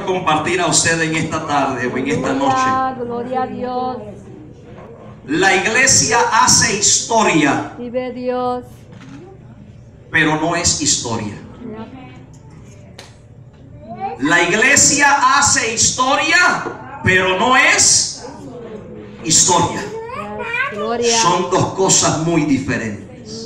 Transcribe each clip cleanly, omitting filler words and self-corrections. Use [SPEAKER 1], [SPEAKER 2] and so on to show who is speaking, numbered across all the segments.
[SPEAKER 1] compartir a usted en esta tarde o en esta noche.
[SPEAKER 2] Gloria a Dios.
[SPEAKER 1] La iglesia hace historia,
[SPEAKER 2] Vive Dios.
[SPEAKER 1] pero no es historia. La iglesia hace historia, pero no es historia.
[SPEAKER 2] Gloria.
[SPEAKER 1] Son dos cosas muy diferentes.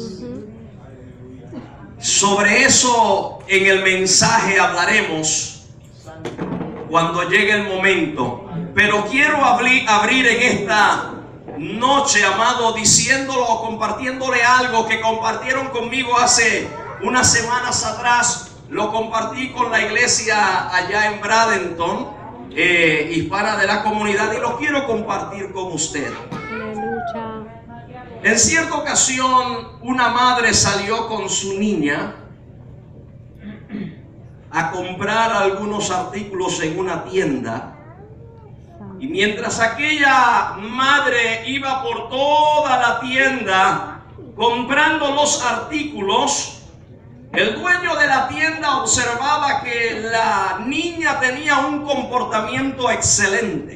[SPEAKER 1] Sobre eso en el mensaje hablaremos cuando llegue el momento. Pero quiero abrir en esta noche, amado, diciéndolo o compartiéndole algo que compartieron conmigo hace unas semanas atrás. Lo compartí con la iglesia allá en Bradenton, hispana de la comunidad, y lo quiero compartir con usted.
[SPEAKER 2] Aleluya.
[SPEAKER 1] En cierta ocasión, una madre salió con su niña a comprar algunos artículos en una tienda. Y mientras aquella madre iba por toda la tienda comprando los artículos, el dueño de la tienda observaba que la niña tenía un comportamiento excelente.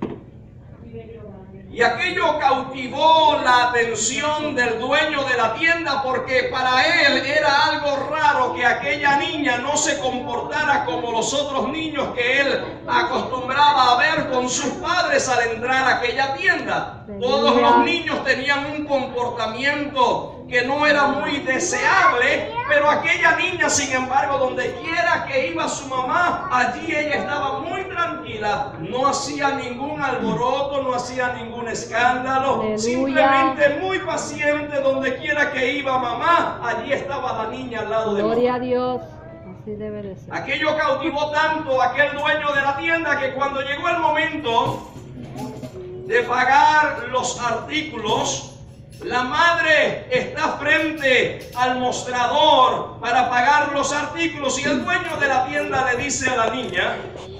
[SPEAKER 1] Y aquello cautivó la atención del dueño de la tienda, porque para él era algo raro que aquella niña no se comportara como los otros niños que él acostumbraba a ver con sus padres al entrar a aquella tienda. Todos los niños tenían un comportamiento que no era muy deseable, pero aquella niña, sin embargo, donde quiera que iba su mamá, allí ella estaba muy tranquila, no hacía ningún alboroto, no hacía ningún escándalo,
[SPEAKER 2] Aleluya.
[SPEAKER 1] simplemente muy paciente. Donde quiera que iba mamá, allí estaba la niña al lado de mamá.
[SPEAKER 2] Gloria a Dios. Así debe de ser.
[SPEAKER 1] Aquello cautivó tanto a aquel dueño de la tienda que cuando llegó el momento de pagar los artículos, la madre está frente al mostrador para pagar los artículos y el dueño de la tienda le dice a la niña: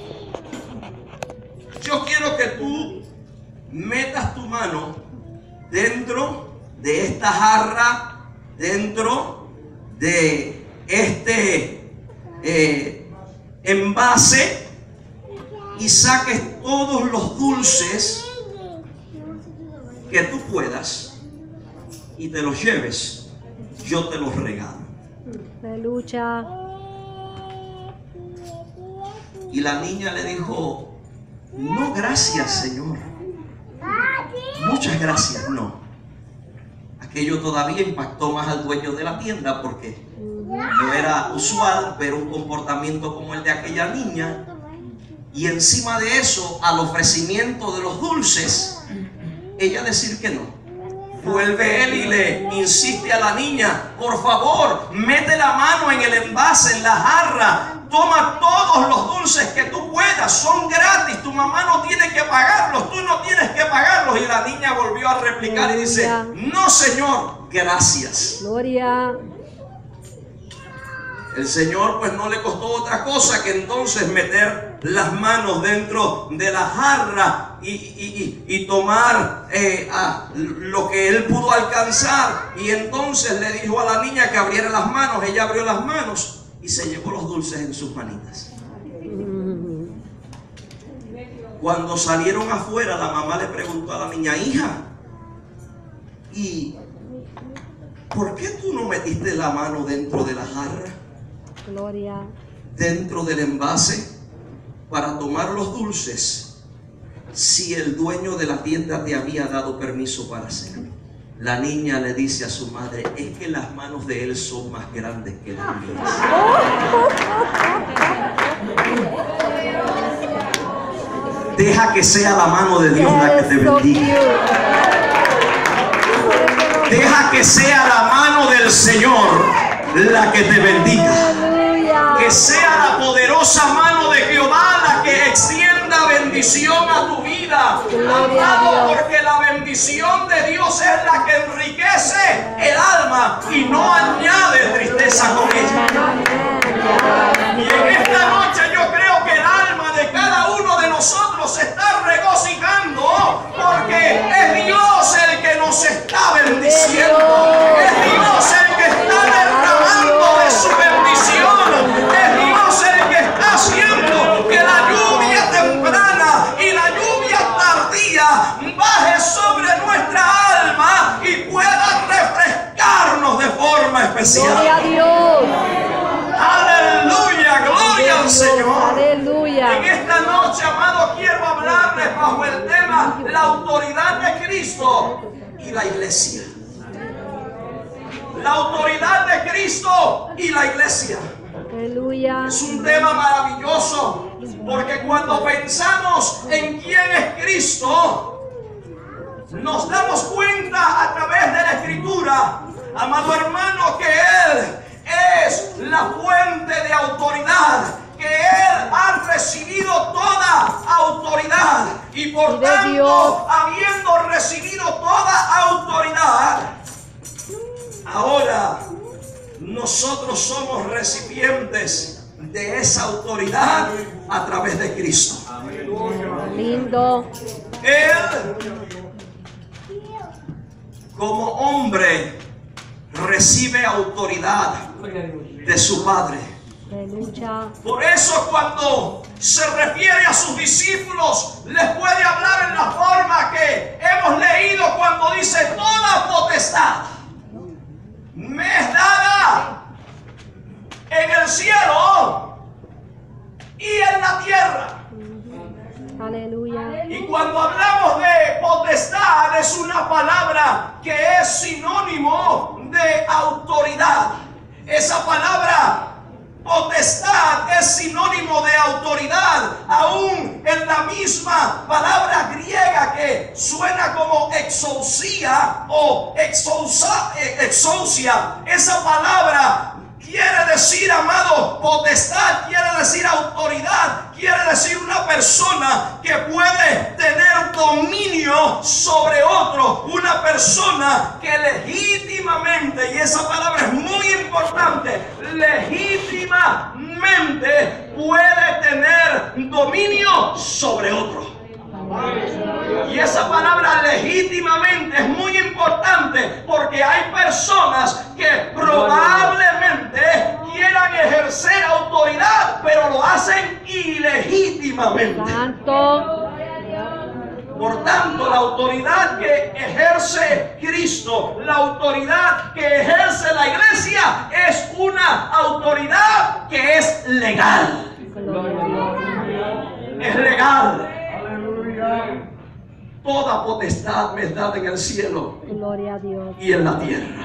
[SPEAKER 1] yo quiero que tú metas tu mano dentro de esta jarra, dentro de este envase, y saques todos los dulces que tú puedas y te los lleves. Yo te los regalo.
[SPEAKER 2] Aleluya.
[SPEAKER 1] Y la niña le dijo: no, gracias, Señor. Muchas gracias, no. Aquello todavía impactó más al dueño de la tienda, porque no era usual ver un comportamiento como el de aquella niña. Y encima de eso, al ofrecimiento de los dulces, ella decir que no. Vuelve él y le insiste a la niña: por favor, mete la mano en el envase, en la jarra, toma todos los dulces que tú puedas, son gratis, tu mamá no tiene que pagarlos, tú no tienes que pagarlos. Y la niña volvió a replicar y dice: no, Señor, gracias.
[SPEAKER 2] Gloria.
[SPEAKER 1] El Señor pues no le costó otra cosa que entonces meter las manos dentro de la jarra y tomar lo que él pudo alcanzar. Y entonces le dijo a la niña que abriera las manos. Ella abrió las manos y se llevó los dulces en sus manitas. Cuando salieron afuera, la mamá le preguntó a la niña: hija, ¿y por qué tú no metiste la mano dentro de la jarra,
[SPEAKER 2] Gloria.
[SPEAKER 1] dentro del envase, para tomar los dulces, si el dueño de la tienda te había dado permiso para hacerlo? La niña le dice a su madre: es que las manos de él son más grandes que las mías. Deja que sea la mano de Dios la que te bendiga. Deja que sea la mano del Señor la que te bendiga. Que sea la poderosa mano de Jehová la que extienda bendición a tu vida. Amado, porque la bendición de Dios es la que enriquece el alma y no añade tristeza con ella. Y en esta noche yo creo que el alma de cada uno de nosotros se está regocijando, porque es Dios el que nos está bendiciendo. Es Dios el que está derramando de su bendición. Es Dios el que está haciendo que la lluvia iglesia.
[SPEAKER 2] Gloria a Dios.
[SPEAKER 1] Aleluya, gloria al Señor.
[SPEAKER 2] Aleluya.
[SPEAKER 1] En esta noche, amado, quiero hablarles bajo el tema la autoridad de Cristo y la iglesia. La autoridad de Cristo y la iglesia.
[SPEAKER 2] Aleluya.
[SPEAKER 1] Es un tema maravilloso, porque cuando pensamos en quién es Cristo, nos damos cuenta a través de la Escritura, amado hermano, que Él es la fuente de autoridad, que Él ha recibido toda autoridad, y por tanto, habiendo recibido toda autoridad, ahora nosotros somos recipientes de esa autoridad a través de Cristo.
[SPEAKER 2] Lindo.
[SPEAKER 1] Él, como hombre, recibe autoridad de su Padre.
[SPEAKER 2] Aleluya.
[SPEAKER 1] Por eso, cuando se refiere a sus discípulos, les puede hablar en la forma que hemos leído cuando dice: toda potestad me es dada en el cielo y en la tierra.
[SPEAKER 2] Aleluya.
[SPEAKER 1] Y cuando hablamos de potestad, es una palabra que es sinónimo de autoridad. Esa palabra potestad es sinónimo de autoridad, aún en la misma palabra griega que suena como exousia o exousia. Esa palabra quiere decir, amado, potestad, quiere decir autoridad, quiere decir una persona que puede tener dominio sobre otro, una persona que legítimamente, y esa palabra es muy importante, legítimamente puede tener dominio sobre otro. Y esa palabra legítimamente es muy importante, porque hay personas que probablemente quieran ejercer autoridad, pero lo hacen ilegítimamente.
[SPEAKER 2] Santo.
[SPEAKER 1] Por tanto, la autoridad que ejerce Cristo, la autoridad que ejerce la iglesia, es una autoridad que es legal. Es legal. Toda potestad me es dada en el cielo
[SPEAKER 2] Gloria a Dios.
[SPEAKER 1] y en la tierra.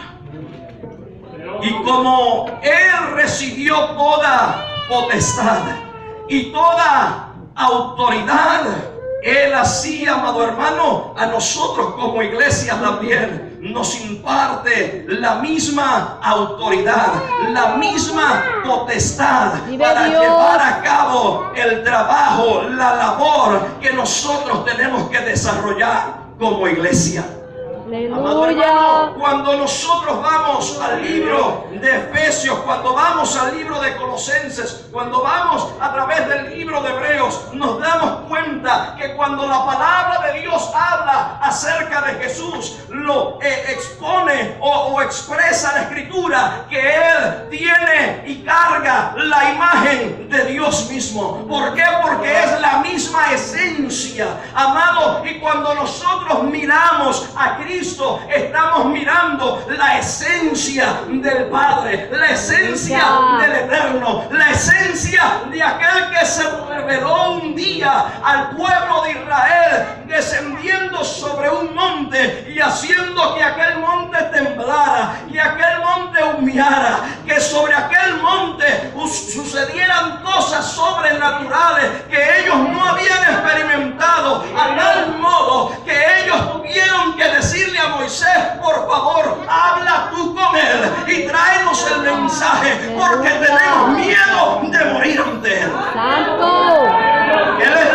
[SPEAKER 1] Y como Él recibió toda potestad y toda autoridad, Él así, amado hermano, a nosotros como iglesia también nos imparte la misma autoridad, la misma potestad para llevar a cabo el trabajo, la labor que nosotros tenemos que desarrollar como iglesia. Amado hermano, cuando nosotros vamos al libro de Efesios, cuando vamos al libro de Colosenses, cuando vamos a través del libro de Hebreos, nos damos cuenta que cuando la palabra de Dios habla acerca de Jesús, lo expone o expresa la Escritura, que Él tiene y carga la imagen de Dios mismo. ¿Por qué? Porque es la misma esencia, amado, y cuando nosotros miramos a Cristo, estamos mirando la esencia del Padre, la esencia del Eterno, la esencia de aquel que se reveló un día al pueblo de Israel, descendiendo sobre un monte y haciendo que aquel monte temblara y aquel monte humeara, que sobre aquel monte sucedieran cosas sobrenaturales que ellos no habían experimentado, a tal modo que ellos tuvieron que decirle a Moisés: por favor, habla tú con él y tráenos el mensaje, porque tenemos miedo de morir ante él.
[SPEAKER 2] Santo.
[SPEAKER 1] Él es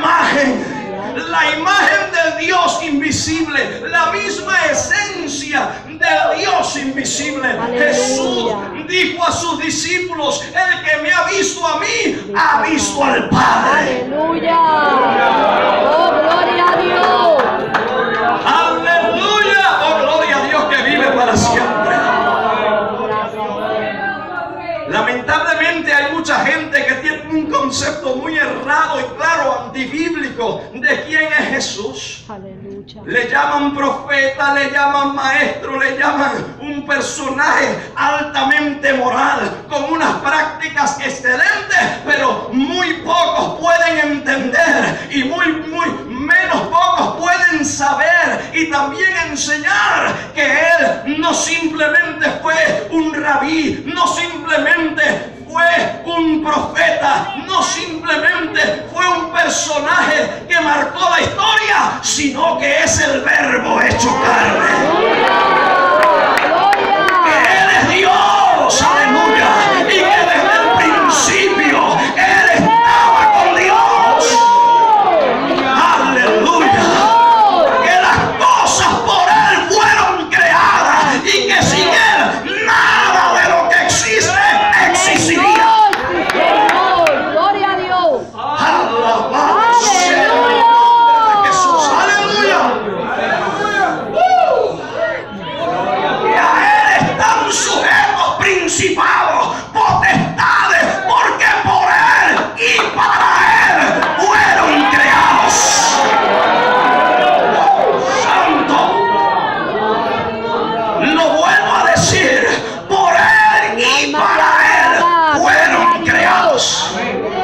[SPEAKER 1] la imagen del Dios invisible, la misma esencia del Dios invisible.
[SPEAKER 2] Aleluya.
[SPEAKER 1] Jesús dijo a sus discípulos: el que me ha visto a mí, ha visto al Padre.
[SPEAKER 2] Aleluya. Oh, gloria a Dios.
[SPEAKER 1] Aleluya. Oh, gloria a Dios que vive para siempre. Lamentablemente hay mucha gente que tiene un concepto muy errado cerrado y claro, antibíblico de quién es Jesús.
[SPEAKER 2] Aleluya.
[SPEAKER 1] Le llaman profeta, le llaman maestro, le llaman un personaje altamente moral, con unas prácticas excelentes, pero muy pocos pueden entender y menos pocos pueden saber y también enseñar que él no simplemente fue un rabí, no simplemente fue un profeta, no simplemente fue un personaje que marcó la historia, sino que es el Verbo hecho carne. Que Él es Dios, aleluya, y que desde el principio Él estaba con Dios. Aleluya. Que las cosas por Él fueron creadas y que sin Él nada de lo que existe existiría.
[SPEAKER 2] Gloria a Dios.
[SPEAKER 1] Alabado sea el nombre de Jesús. Aleluya. Y a Él están sujetos principados, potestades, porque por Él y para Él fueron creados. Santo. Lo vuelvo a decir, por Él y para Él fueron creados.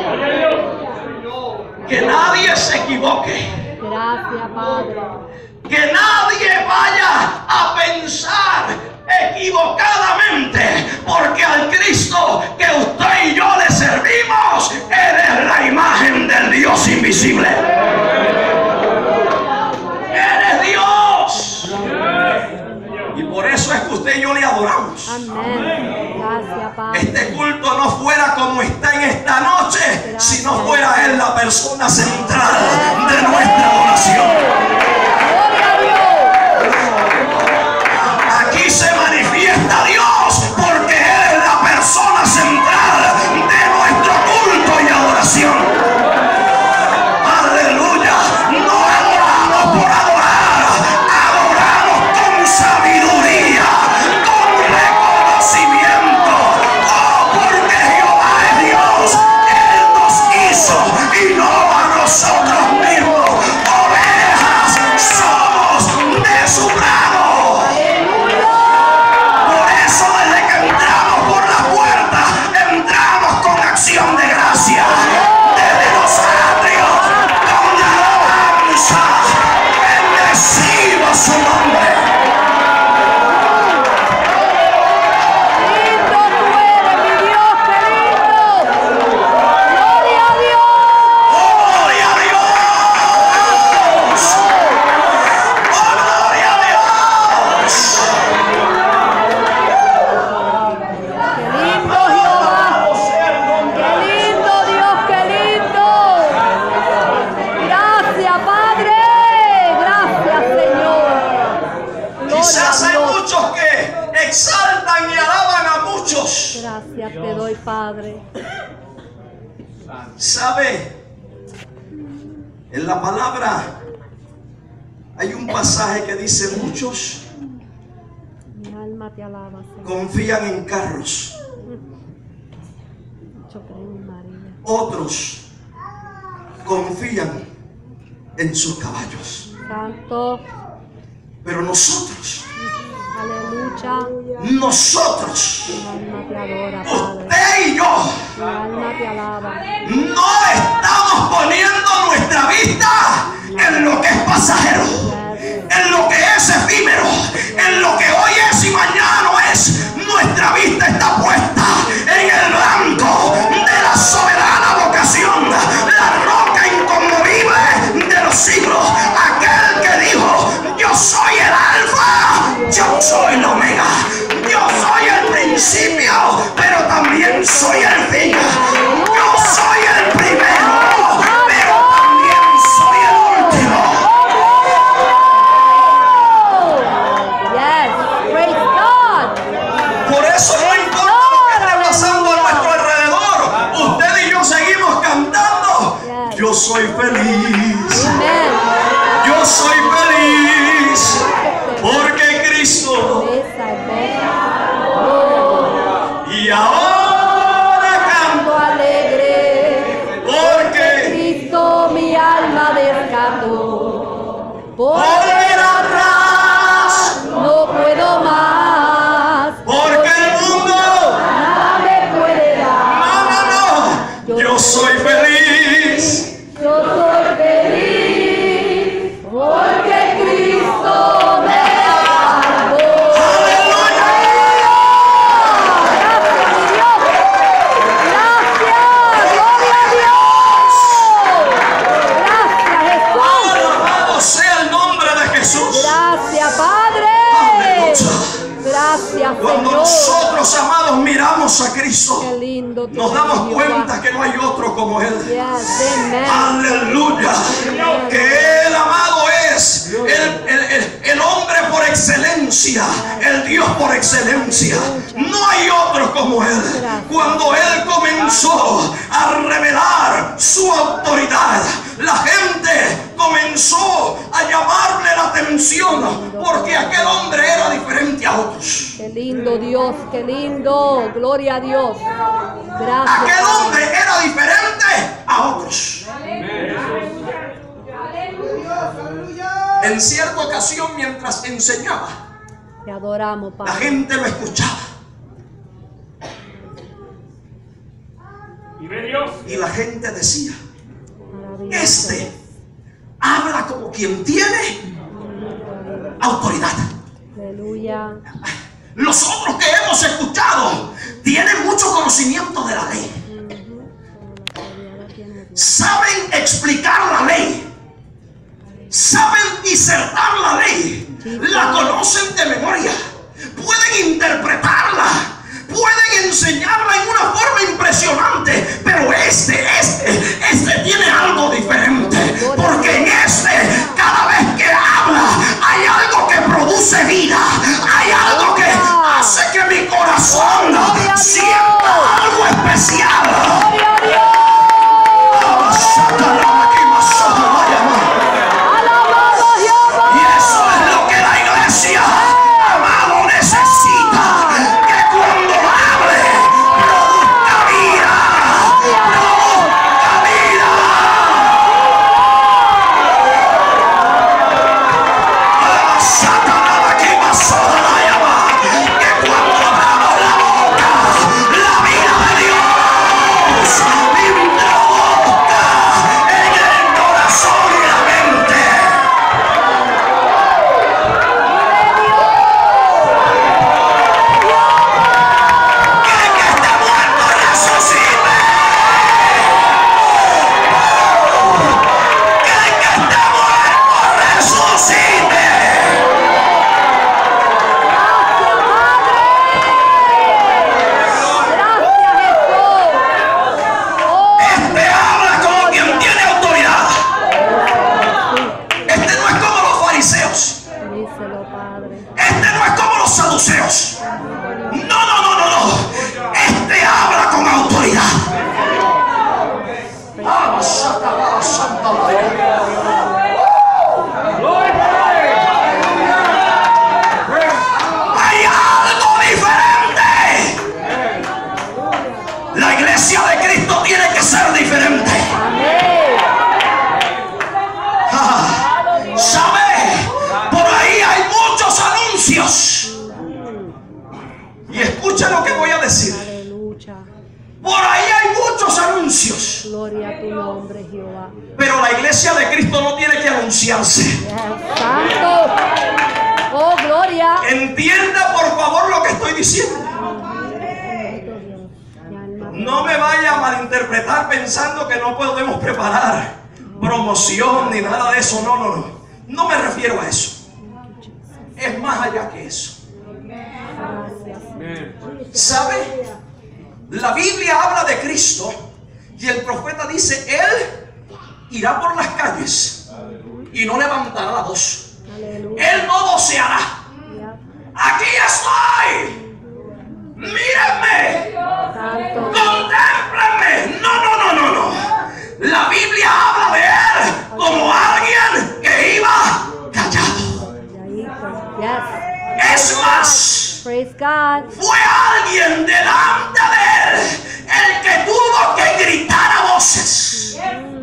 [SPEAKER 1] Que nadie se equivoque.
[SPEAKER 2] Gracias, Padre.
[SPEAKER 1] Que nadie vaya a pensar equivocadamente, porque al Cristo que usted y yo le servimos, Él es la imagen del Dios invisible. Él es Dios. Y por eso es que usted y yo le adoramos.
[SPEAKER 2] Amén. Gracias, Padre.
[SPEAKER 1] Este culto no fuera como está en esta noche, si no fuera Él la persona central de nuestra adoración.
[SPEAKER 2] Gloria a Dios.
[SPEAKER 1] Aquí se manifiesta Dios porque Él es la persona central de nuestro culto y adoración. Aleluya. No adoramos por adorar, adoramos con sabiduría, con reconocimiento. Oh, porque Jehová es Dios. Él nos hizo y no a nosotros mismos. Ovejas somos de su prado. Por eso desde que entramos por la puerta, entramos con acción de gracia. Desde los atrios, con alabanza, bendecido su nombre.
[SPEAKER 2] Lindo tú eres, mi Dios querido. Gloria a Dios.
[SPEAKER 1] ¡Oh, gloria a Dios! ¡Oh, gloria a Dios!
[SPEAKER 2] Qué lindo, Jehová. Qué lindo, Dios, qué lindo. Gracias, Padre. Gracias, Señor. Gloria
[SPEAKER 1] Quizás
[SPEAKER 2] a
[SPEAKER 1] hay
[SPEAKER 2] Dios.
[SPEAKER 1] muchos que exaltan y alaban a muchos.
[SPEAKER 2] Gracias te doy, Padre.
[SPEAKER 1] ¿Sabe? En la palabra hay un pasaje que dice: muchos
[SPEAKER 2] Mi alma te alaba, Señor.
[SPEAKER 1] confían en carros,
[SPEAKER 2] Yo creo en María.
[SPEAKER 1] otros confían en sus caballos.
[SPEAKER 2] Santo.
[SPEAKER 1] Pero nosotros,
[SPEAKER 2] Aleluya.
[SPEAKER 1] nosotros,
[SPEAKER 2] Mi alma te adora, Padre.
[SPEAKER 1] usted y yo,
[SPEAKER 2] Mi alma te alaba.
[SPEAKER 1] no estamos poniendo nuestra vista en lo que es pasajero, en lo que es efímero, en lo que hoy es y mañana no es. Nuestra vista está puesta en el blanco de la soberana vocación, la roca inconmovible de los siglos, aquel que dijo: yo soy el alfa, yo soy el omega, yo soy el principio, pero también soy el fin. Yo soy el primero, pero también soy el último.
[SPEAKER 2] Yes. Praise God.
[SPEAKER 1] Por eso no importa lo que esté pasando a nuestro alrededor, usted y yo seguimos cantando: yo soy feliz,
[SPEAKER 2] Amen.
[SPEAKER 1] yo soy feliz, porque Cristo.
[SPEAKER 2] Esa es bella.
[SPEAKER 1] Y ahora canto
[SPEAKER 2] Alegre.
[SPEAKER 1] porque Aleluya. Que Él, amado, es el hombre por excelencia, el Dios por excelencia. No hay otro como Él. Cuando Él comenzó a revelar su autoridad, la gente comenzó a llamarle la atención, porque aquel hombre era diferente a otros.
[SPEAKER 2] Qué lindo Dios, qué lindo. Gloria a Dios. Gracias.
[SPEAKER 1] Aquel hombre era diferente a otros. En cierta ocasión, mientras enseñaba,
[SPEAKER 2] Te adoramos,
[SPEAKER 1] la
[SPEAKER 2] Padre.
[SPEAKER 1] gente lo escuchaba. Y la gente decía:
[SPEAKER 2] Maravilloso.
[SPEAKER 1] este habla como quien tiene autoridad.
[SPEAKER 2] Aleluya.
[SPEAKER 1] Los otros que hemos escuchado tienen mucho conocimiento de la ley. Saben explicar la ley. Saben disertar la ley. La conocen de memoria. Pueden interpretarla. Pueden enseñarla en una forma impresionante. Pero este tiene algo diferente. Porque en cada vez que habla, hay algo que produce vida. Hay algo que hace que mi corazón sienta algo especial.
[SPEAKER 2] Gloria a Dios. Alabado Jehová.
[SPEAKER 1] Y eso es lo que la iglesia, amado, necesita. Que cuando hable, produzca vida. Produzca vida. Que cuando abramos la boca, la vida de Dios introduzca en el corazón y la mente. Que esté muerto resucite. Que esté muerto resucite.
[SPEAKER 2] Gracias, Jesús. Oh,
[SPEAKER 1] Este habla como quien tiene autoridad. Este no es como los fariseos.
[SPEAKER 2] díselo, Padre.
[SPEAKER 1] Este no es como los saduceos. No. Este habla con autoridad. Hay algo diferente. La iglesia de Cristo tiene que ser diferente.
[SPEAKER 2] Amén.
[SPEAKER 1] ¿Sabe? Por ahí hay muchos anuncios. Y escucha lo que voy a decir.
[SPEAKER 2] Aleluya.
[SPEAKER 1] Por ahí hay muchos anuncios.
[SPEAKER 2] Gloria a tu nombre, Jehová.
[SPEAKER 1] Pero la iglesia de Cristo no tiene que anunciarse.
[SPEAKER 2] Santo. Oh, gloria.
[SPEAKER 1] Entienda por favor lo que estoy diciendo.
[SPEAKER 2] Bendito Dios. Mi alma.
[SPEAKER 1] No me vaya a malinterpretar pensando que no podemos preparar promoción ni nada de eso. No. No me refiero a eso. Es más allá que eso. ¿Sabe? La Biblia habla de Cristo y el profeta dice: Él irá por las calles y no levantará la voz.
[SPEAKER 2] Aleluya.
[SPEAKER 1] Él no voceará. Aquí estoy. Mírenme.
[SPEAKER 2] Santo.
[SPEAKER 1] Contémplenme. No. La Biblia habla de Él como alguien que iba callado.
[SPEAKER 2] Yes.
[SPEAKER 1] Es más,
[SPEAKER 2] Praise God.
[SPEAKER 1] fue alguien delante de Él el que tuvo que gritar a voces.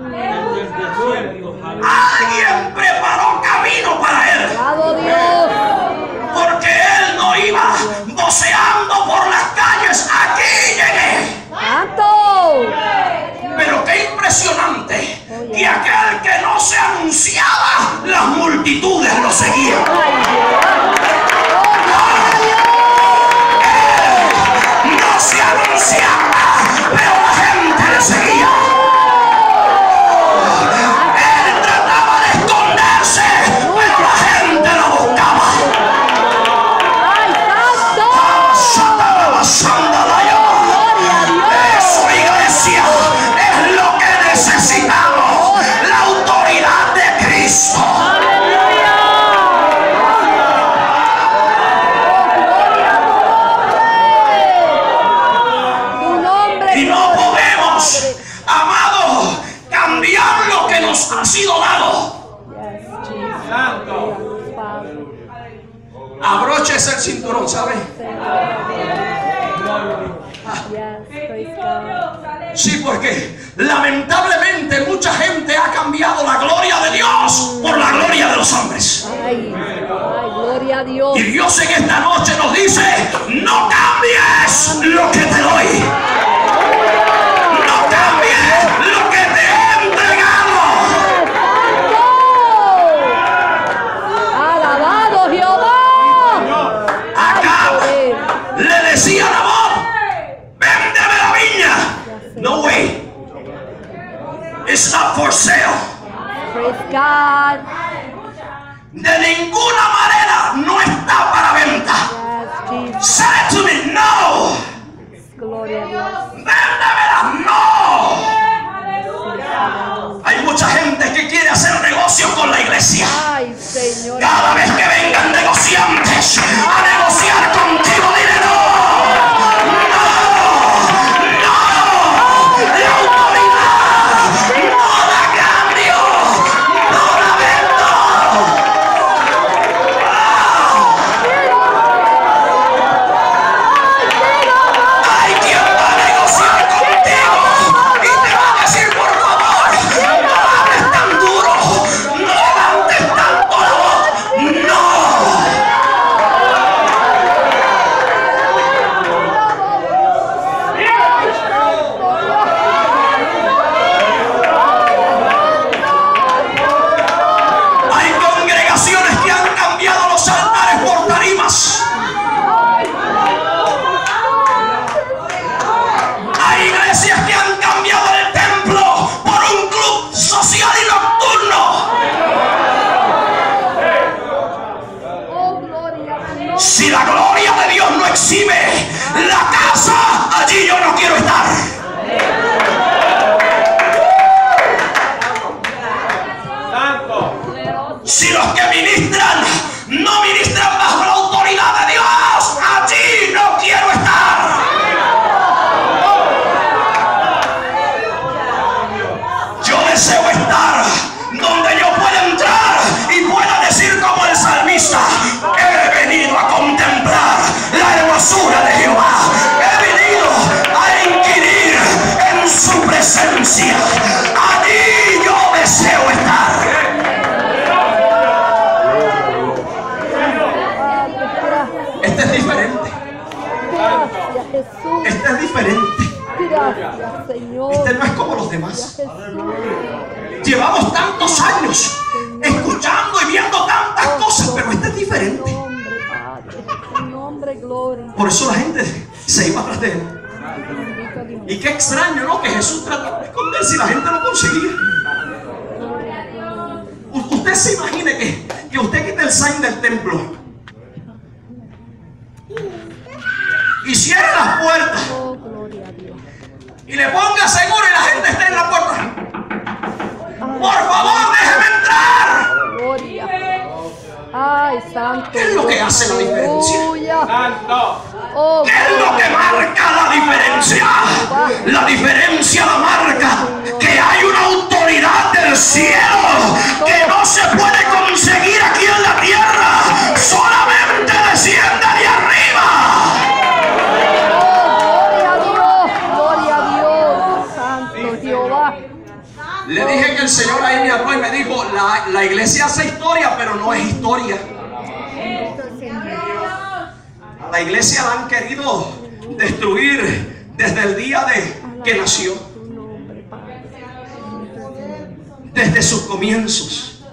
[SPEAKER 1] Alguien preparó camino para Él.
[SPEAKER 2] Alabado Dios.
[SPEAKER 1] Porque Él no iba voceando por las calles. Aquí llegué.
[SPEAKER 2] Santo.
[SPEAKER 1] Pero qué impresionante que aquel que no se anunciaba, las multitudes lo seguían. No se anunciaba, pero la gente le seguía. Él trataba de esconderse, pero la gente lo buscaba.
[SPEAKER 2] Ay, santo. Gloria a Dios.
[SPEAKER 1] Eso, iglesia, es lo que necesitamos. nos ha sido dado.
[SPEAKER 2] Yes, Jesus. Father.
[SPEAKER 1] Abróchese el cinturón, ¿sabe?
[SPEAKER 2] Yes, praise God.
[SPEAKER 1] Sí, porque lamentablemente mucha gente ha cambiado la gloria de Dios por la gloria de los hombres.
[SPEAKER 2] Ay, gloria a Dios.
[SPEAKER 1] Y Dios en esta noche nos dice: no cambies lo que te doy. No cambies lo que te he entregado.
[SPEAKER 2] Alabado Jehová.
[SPEAKER 1] Acá le decía a Nabot: véndeme la viña. No way. It's not for sale.
[SPEAKER 2] Praise God.
[SPEAKER 1] De ninguna manera no está para venta.
[SPEAKER 2] Yes, Jesus.
[SPEAKER 1] Say it to me, no.
[SPEAKER 2] Gloria a Dios.
[SPEAKER 1] Véndemela, no. Hay mucha gente que quiere hacer negocio con la iglesia.
[SPEAKER 2] Ay, Señor.
[SPEAKER 1] Cada vez que vengan negociantes a negociar contigo, dile no. No, no. La autoridad no la cambio, no la vendo. Hay quien va a negociar contigo y te va a decir: por favor, no hables tan duro, no levantes tanto la voz. No. Hay congregaciones que han cambiado los altares por tarimas. Hay iglesias que han cambiado el templo por un club social y nocturno.
[SPEAKER 2] Oh, gloria a Dios.
[SPEAKER 1] Si la gloria de Dios no exhibe la casa, allí yo no quiero estar. Si los que ministran no ministran bajo la autoridad de Dios, allí no quiero estar. Yo deseo estar donde yo pueda entrar y pueda decir como el salmista: he venido a contemplar la hermosura de Jehová. He venido a inquirir en su presencia. Allí yo deseo estar. Este es diferente.
[SPEAKER 2] Gracias, Jesús.
[SPEAKER 1] Este es diferente.
[SPEAKER 2] Gracias, Señor.
[SPEAKER 1] Este no es como los demás.
[SPEAKER 2] Jesús.
[SPEAKER 1] Llevamos tantos años escuchando y viendo tantas cosas, pero este es diferente.
[SPEAKER 2] Nombre, Padre. Tu nombre, gloria.
[SPEAKER 1] Por eso la gente se iba tras de él.
[SPEAKER 2] Bendito Dios.
[SPEAKER 1] Y qué extraño, ¿no? Que Jesús trató de esconder si la gente lo conseguía. Usted se imagine que usted quite el sign del templo y cierre las puertas
[SPEAKER 2] Oh, gloria a Dios.
[SPEAKER 1] y le ponga seguro y la gente esté en la puerta. Por favor, déjeme entrar.
[SPEAKER 2] Gloria. Ay, santo.
[SPEAKER 1] ¿Qué es lo que hace la diferencia?
[SPEAKER 2] Aleluya. Oh,
[SPEAKER 1] ¿Qué es lo que marca la diferencia? La diferencia la marca que hay una autoridad del cielo que no se puede conseguir aquí en la tierra, solamente desciende de arriba.
[SPEAKER 2] gloria a Dios, santo Jehová.
[SPEAKER 1] Le dije que el Señor ahí me habló y me dijo: la iglesia hace historia, pero no es historia. A la iglesia la han querido destruir desde el día que nació,
[SPEAKER 2] Tu nombre, Padre.
[SPEAKER 1] desde sus comienzos.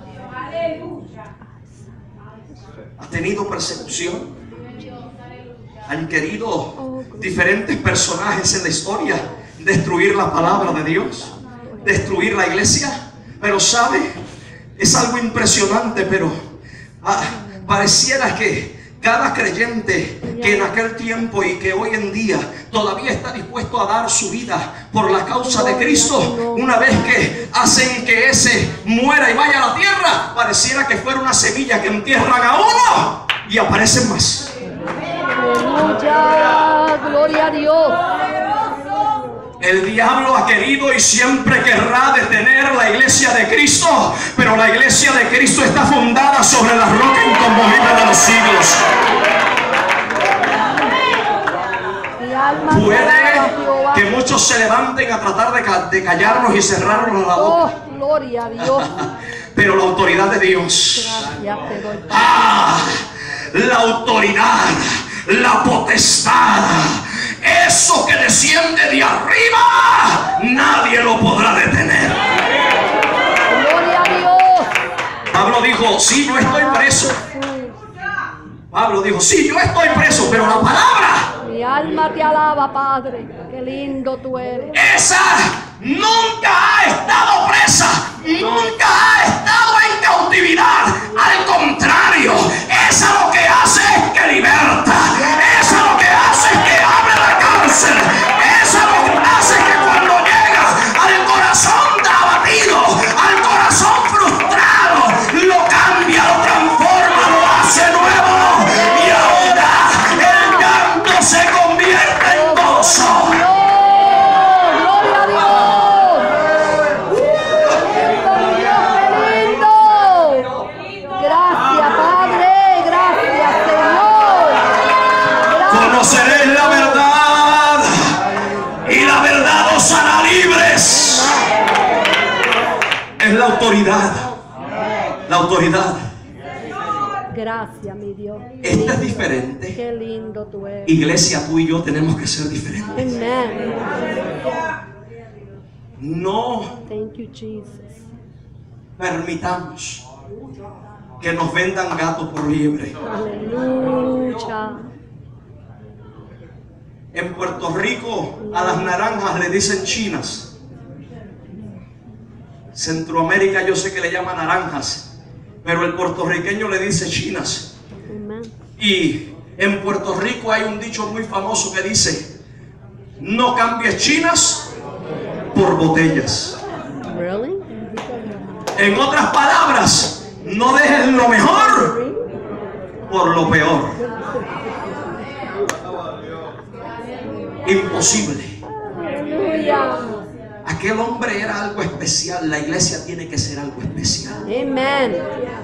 [SPEAKER 1] Ha tenido persecución. Han querido diferentes personajes en la historia destruir la palabra de Dios, destruir la iglesia. Pero sabe, es algo impresionante, pero pareciera que cada creyente que en aquel tiempo y que hoy en día todavía está dispuesto a dar su vida por la causa de Cristo, una vez que hacen que ese muera y vaya a la tierra, pareciera que fuera una semilla que entierran a uno y aparecen más.
[SPEAKER 2] Aleluya, gloria a Dios.
[SPEAKER 1] El diablo ha querido y siempre querrá detener la iglesia de Cristo, pero la iglesia de Cristo está fundada sobre la roca inconmovible de los siglos. Puede que muchos se levanten a tratar de callarnos y cerrarnos la boca.
[SPEAKER 2] Oh, gloria a Dios.
[SPEAKER 1] Pero la autoridad de Dios,
[SPEAKER 2] Gracias te doy.
[SPEAKER 1] la autoridad, la potestad, eso que desciende de arriba, nadie lo podrá detener.
[SPEAKER 2] Gloria a Dios.
[SPEAKER 1] Pablo dijo, sí, yo estoy preso. Pablo dijo, sí, yo estoy preso, pero la palabra,
[SPEAKER 2] Mi alma te alaba, Padre. Qué lindo tú eres.
[SPEAKER 1] esa nunca ha estado presa, nunca ha estado en cautividad. Al contrario, esa lo que hace es que liberta, esa lo que hace es que abre la cárcel, esa lo que hace es que cuando llega al corazón abatido, al corazón frustrado, lo cambia, lo transforma, lo hace nuevo, y ahora el llanto se convierte en gozo.
[SPEAKER 2] Gloria a Dios. Qué lindo. Gracias, Padre. Gracias, Señor. Gracias.
[SPEAKER 1] Conoceréis la verdad y la verdad os hará libres. Es la autoridad. La autoridad.
[SPEAKER 2] Gracias, mi Dios.
[SPEAKER 1] Esta es diferente.
[SPEAKER 2] Qué lindo tú eres.
[SPEAKER 1] Iglesia, tú y yo tenemos que ser diferentes.
[SPEAKER 2] Amen.
[SPEAKER 1] No
[SPEAKER 2] Thank you, Jesus.
[SPEAKER 1] permitamos que nos vendan gato por liebre.
[SPEAKER 2] Aleluya.
[SPEAKER 1] En Puerto Rico a las naranjas le dicen chinas. Centroamérica yo sé que le llaman naranjas, pero el puertorriqueño le dice chinas.
[SPEAKER 2] Amen.
[SPEAKER 1] Y en Puerto Rico hay un dicho muy famoso que dice: no cambies chinas por botellas.
[SPEAKER 2] Really?
[SPEAKER 1] En otras palabras, no dejes lo mejor por lo peor. Imposible.
[SPEAKER 2] Aleluya.
[SPEAKER 1] Aquel hombre era algo especial. La iglesia tiene que ser algo especial.
[SPEAKER 2] Amen.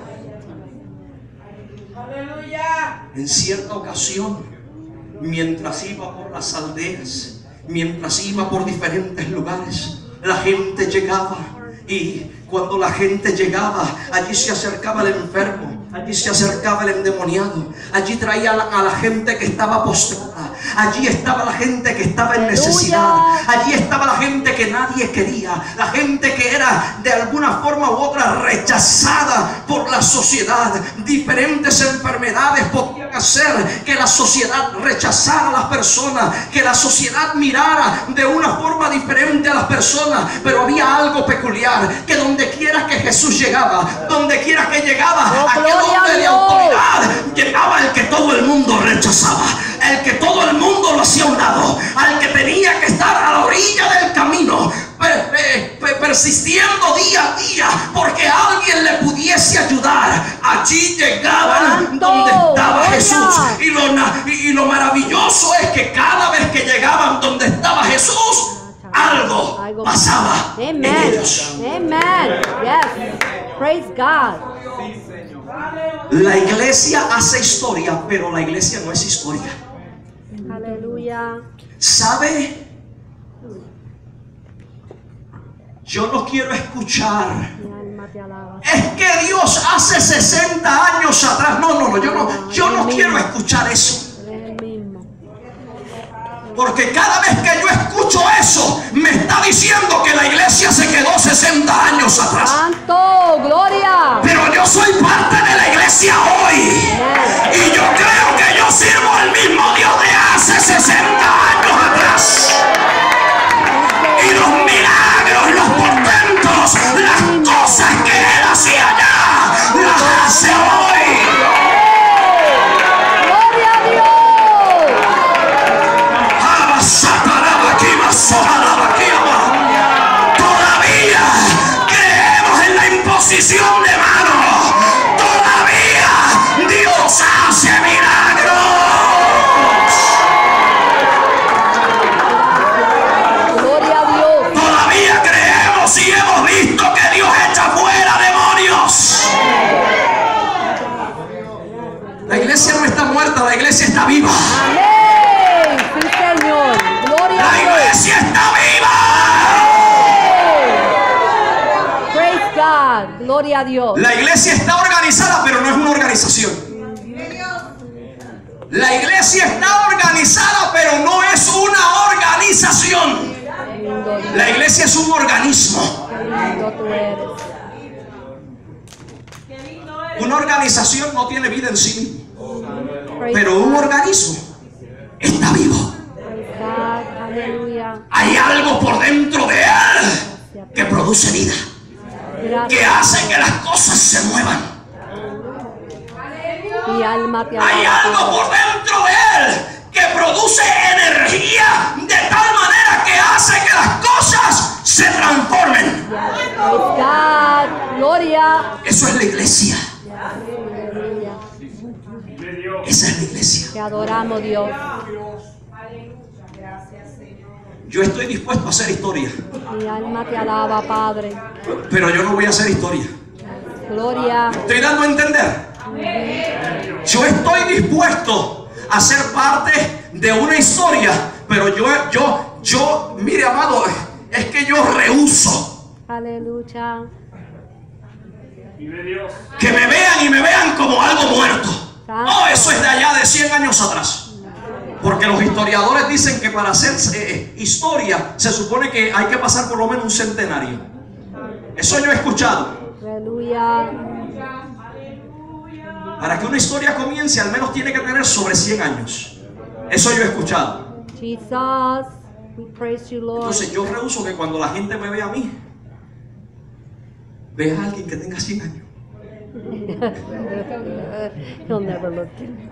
[SPEAKER 1] En cierta ocasión, mientras iba por las aldeas, mientras iba por diferentes lugares, la gente llegaba, y cuando la gente llegaba, allí se acercaba el enfermo, allí se acercaba el endemoniado, allí traía a la gente que estaba postrada, allí estaba la gente que estaba en necesidad, allí estaba la gente que nadie quería, la gente que era de alguna forma u otra rechazada por la sociedad. Diferentes enfermedades podían hacer que la sociedad rechazara a las personas, que la sociedad mirara de una forma diferente a las personas, pero había algo peculiar, que donde quiera que Jesús llegaba, donde quiera que llegaba, aquel hombre de autoridad, llegaba el que todo el mundo rechazaba, el que todo el mundo lo hacía a un lado, al que tenía que estar a la orilla del camino, persistiendo día a día porque alguien le pudiese ayudar. Allí llegaban donde estaba Jesús, y lo maravilloso es que cada vez que llegaban donde estaba Jesús, algo pasaba en
[SPEAKER 2] Amen.
[SPEAKER 1] ellos.
[SPEAKER 2] Amen. Yes. Praise God.
[SPEAKER 1] La iglesia hace historia, pero la iglesia no es historia.
[SPEAKER 2] Aleluya.
[SPEAKER 1] ¿Sabe? Yo no quiero escuchar:
[SPEAKER 2] Mi alma te alaba.
[SPEAKER 1] es que Dios hace 60 años atrás. No, yo no quiero escuchar eso.
[SPEAKER 2] Eres el mismo.
[SPEAKER 1] Porque cada vez que yo escucho eso, me está diciendo que la iglesia se quedó 60 años atrás.
[SPEAKER 2] Santo, gloria.
[SPEAKER 1] Pero yo soy parte de la iglesia hoy, y yo creo que yo sirvo al mismo Dios de hace 60 años atrás. Y los milagros, los portentos, las cosas que Él hacía allá, las hace hoy.
[SPEAKER 2] Gloria a Dios.
[SPEAKER 1] Todavía creemos en la imposición de manos. Todavía Dios hace milagros.
[SPEAKER 2] Gloria God. Gloria a Dios.
[SPEAKER 1] La iglesia está organizada, pero no es una organización. La iglesia está organizada, pero no es una organización. La iglesia es un organismo.
[SPEAKER 2] Qué lindo tú eres.
[SPEAKER 1] Una organización no tiene vida en sí misma,
[SPEAKER 2] Praise
[SPEAKER 1] pero un organismo está vivo.
[SPEAKER 2] God. Aleluya.
[SPEAKER 1] Hay algo por dentro de él que produce vida, que
[SPEAKER 2] Gracias.
[SPEAKER 1] hace que las cosas se muevan.
[SPEAKER 2] Mi alma te
[SPEAKER 1] Hay
[SPEAKER 2] alaba.
[SPEAKER 1] algo por dentro de él que produce energía de tal manera que hace que las cosas se transformen.
[SPEAKER 2] Praise God. Gloria.
[SPEAKER 1] Eso es la iglesia.
[SPEAKER 2] Aleluya.
[SPEAKER 1] Esa es la iglesia.
[SPEAKER 2] Te adoramos, Dios.
[SPEAKER 1] Yo estoy dispuesto a hacer historia,
[SPEAKER 2] Mi alma te alaba, Padre.
[SPEAKER 1] pero yo no voy a hacer historia.
[SPEAKER 2] Gloria.
[SPEAKER 1] ¿Estoy dando a entender? Yo estoy dispuesto a ser parte de una historia, pero mire, amado, es que yo rehúso
[SPEAKER 2] Aleluya.
[SPEAKER 1] que me vean y me vean como algo muerto. Oh, eso es de allá de 100 años atrás. Porque los historiadores dicen que para hacer historia se supone que hay que pasar por lo menos un centenario. Eso yo he escuchado.
[SPEAKER 2] Aleluya.
[SPEAKER 1] Para que una historia comience, al menos tiene que tener sobre 100 años. Eso yo he escuchado.
[SPEAKER 2] Jesus, we praise you, Lord.
[SPEAKER 1] Entonces yo rehuso que cuando la gente me vea a mí, vea a alguien que tenga 100 años.
[SPEAKER 2] He'll never look.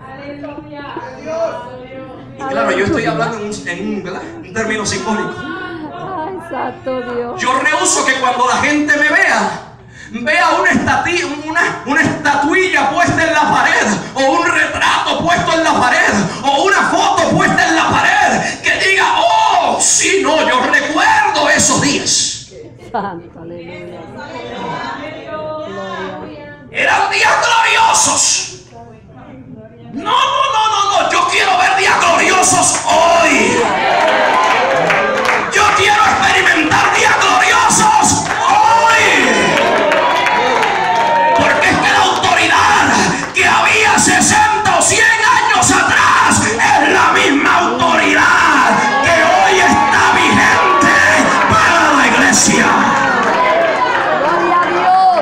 [SPEAKER 1] Y claro, yo estoy hablando ¿verdad? Un término simbólico.
[SPEAKER 2] Ay, santo Dios.
[SPEAKER 1] Yo rehuso que cuando la gente me vea una estatuilla puesta en la pared, o un retrato puesto en la pared, o una foto puesta en la pared, que diga, oh, sí, no, yo recuerdo esos días.
[SPEAKER 2] Santo, aleluya. Gloria.
[SPEAKER 1] Eran días gloriosos. No, yo quiero ver días gloriosos hoy. Yo quiero experimentar días gloriosos hoy. Porque es que la autoridad que había 60 o 100 años atrás es la misma autoridad que hoy está vigente para la iglesia.
[SPEAKER 2] Gloria a